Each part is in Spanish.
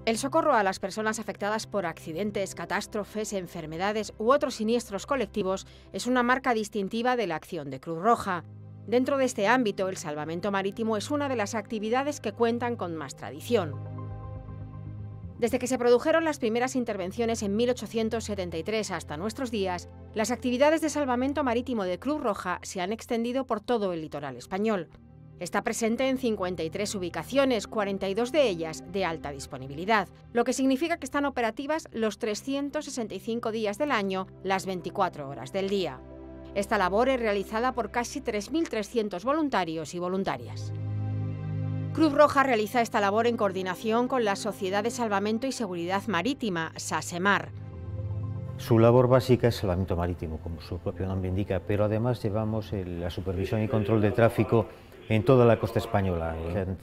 El socorro a las personas afectadas por accidentes, catástrofes, enfermedades u otros siniestros colectivos es una marca distintiva de la acción de Cruz Roja. Dentro de este ámbito, el salvamento marítimo es una de las actividades que cuentan con más tradición. Desde que se produjeron las primeras intervenciones en 1873 hasta nuestros días, las actividades de salvamento marítimo de Cruz Roja se han extendido por todo el litoral español. Está presente en 53 ubicaciones, 42 de ellas de alta disponibilidad, lo que significa que están operativas los 365 días del año, las 24 horas del día. Esta labor es realizada por casi 3.300 voluntarios y voluntarias. Cruz Roja realiza esta labor en coordinación con la Sociedad de Salvamento y Seguridad Marítima, SASEMAR. Su labor básica es salvamento marítimo, como su propio nombre indica, pero además llevamos la supervisión y control de tráfico en toda la costa española.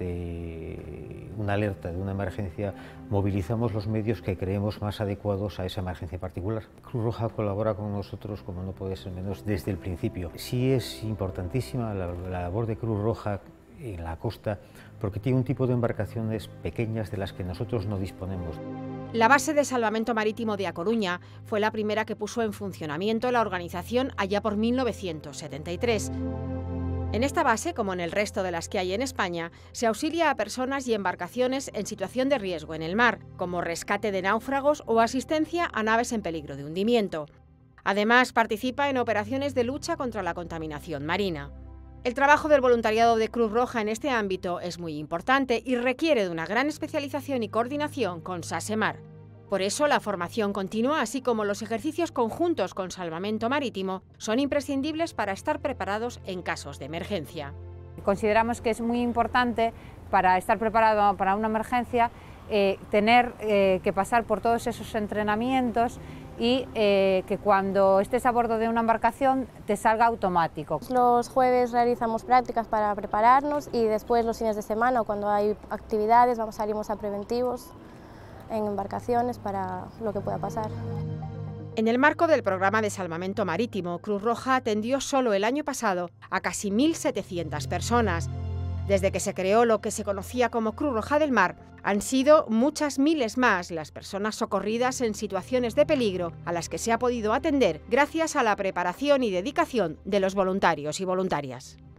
Ante una alerta de una emergencia, movilizamos los medios que creemos más adecuados a esa emergencia particular. Cruz Roja colabora con nosotros, como no puede ser menos, desde el principio. Sí es importantísima la labor de Cruz Roja en la costa, porque tiene un tipo de embarcaciones pequeñas de las que nosotros no disponemos. La base de salvamento marítimo de A Coruña fue la primera que puso en funcionamiento la organización allá por 1973. En esta base, como en el resto de las que hay en España, se auxilia a personas y embarcaciones en situación de riesgo en el mar, como rescate de náufragos o asistencia a naves en peligro de hundimiento. Además, participa en operaciones de lucha contra la contaminación marina. El trabajo del voluntariado de Cruz Roja en este ámbito es muy importante y requiere de una gran especialización y coordinación con SASEMAR. Por eso, la formación continua, así como los ejercicios conjuntos con salvamento marítimo, son imprescindibles para estar preparados en casos de emergencia. Consideramos que es muy importante, para estar preparado para una emergencia, tener que pasar por todos esos entrenamientos y que cuando estés a bordo de una embarcación te salga automático. Los jueves realizamos prácticas para prepararnos y después los fines de semana, cuando hay actividades, salimos a preventivos en embarcaciones para lo que pueda pasar. En el marco del programa de salvamento marítimo, Cruz Roja atendió solo el año pasado a casi 1.700 personas. Desde que se creó lo que se conocía como Cruz Roja del Mar, han sido muchas miles más las personas socorridas en situaciones de peligro a las que se ha podido atender gracias a la preparación y dedicación de los voluntarios y voluntarias.